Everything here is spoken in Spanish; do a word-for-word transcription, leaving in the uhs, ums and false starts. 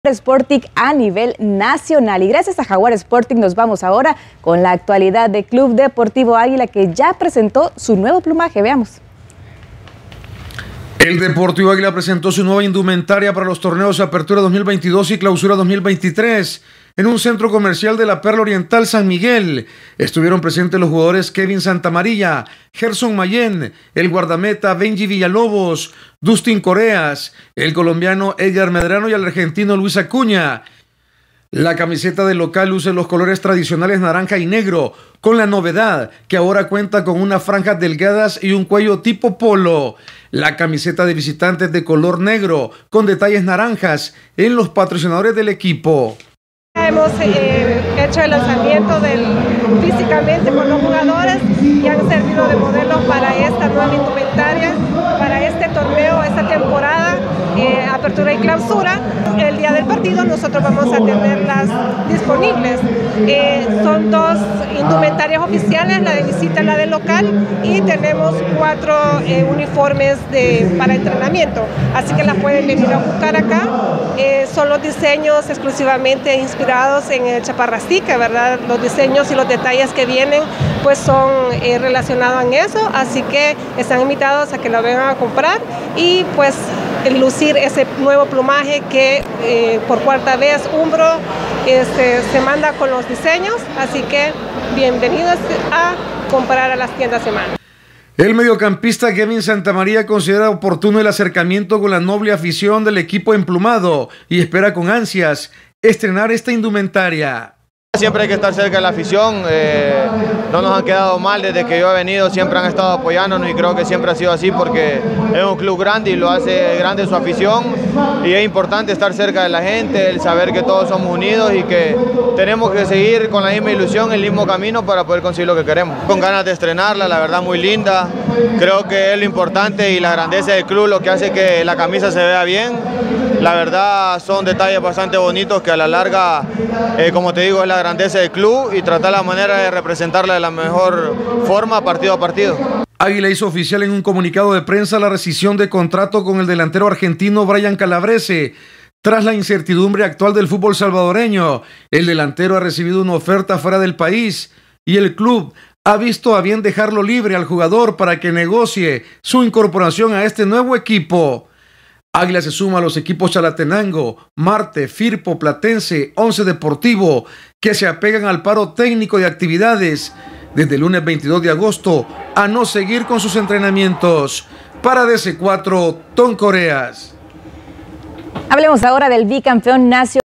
Sporting a nivel nacional. Y gracias a Jaguar Sporting nos vamos ahora con la actualidad del Club Deportivo Águila, que ya presentó su nuevo plumaje. Veamos. El Deportivo Águila presentó su nueva indumentaria para los torneos de Apertura dos mil veintidós y Clausura dos mil veintitrés en un centro comercial de la Perla Oriental San Miguel. Estuvieron presentes los jugadores Kevin Santamaría, Gerson Mayén, el guardameta Benji Villalobos, Dustin Coreas, el colombiano Edgar Medrano y el argentino Luis Acuña. La camiseta del local luce los colores tradicionales naranja y negro, con la novedad que ahora cuenta con unas franjas delgadas y un cuello tipo polo. La camiseta de visitantes de color negro, con detalles naranjas en los patrocinadores del equipo. Hemos eh, hecho el lanzamiento del, físicamente con los jugadores y han servido de modelo para esta nueva indumentaria, para este torneo, esta temporada, eh, apertura y clausura. El día del partido nosotros vamos a tenerlas disponibles. Eh, son dos indumentarias oficiales, la de visita y la de local, y tenemos cuatro eh, uniformes de, para entrenamiento, así que las pueden venir a buscar acá. Eh, son los diseños exclusivamente inspirados en el Chaparrastique, ¿verdad? Los diseños y los detalles que vienen pues son eh, relacionados en eso, así que están invitados a que lo vengan a comprar y pues lucir ese nuevo plumaje que eh, por cuarta vez Umbro este, se manda con los diseños, así que bienvenidos a comprar a las tiendas Semana. El mediocampista Kevin Santamaría considera oportuno el acercamiento con la noble afición del equipo emplumado y espera con ansias estrenar esta indumentaria. Siempre hay que estar cerca de la afición, eh, no nos han quedado mal desde que yo he venido, siempre han estado apoyándonos y creo que siempre ha sido así porque es un club grande y lo hace grande su afición y es importante estar cerca de la gente, el saber que todos somos unidos y que tenemos que seguir con la misma ilusión, el mismo camino para poder conseguir lo que queremos. Con ganas de estrenarla, la verdad muy linda, creo que es lo importante y la grandeza del club lo que hace que la camisa se vea bien. La verdad son detalles bastante bonitos que a la larga, eh, como te digo, es la grandeza del club y tratar la manera de representarla de la mejor forma partido a partido. Águila hizo oficial en un comunicado de prensa la rescisión de contrato con el delantero argentino Brian Calabrese. Tras la incertidumbre actual del fútbol salvadoreño, el delantero ha recibido una oferta fuera del país y el club ha visto a bien dejarlo libre al jugador para que negocie su incorporación a este nuevo equipo. Águila se suma a los equipos Chalatenango, Marte, Firpo, Platense, Once Deportivo, que se apegan al paro técnico de actividades desde el lunes veintidós de agosto a no seguir con sus entrenamientos. Para D C cuatro, Tom Coreas. Hablemos ahora del bicampeón nacional.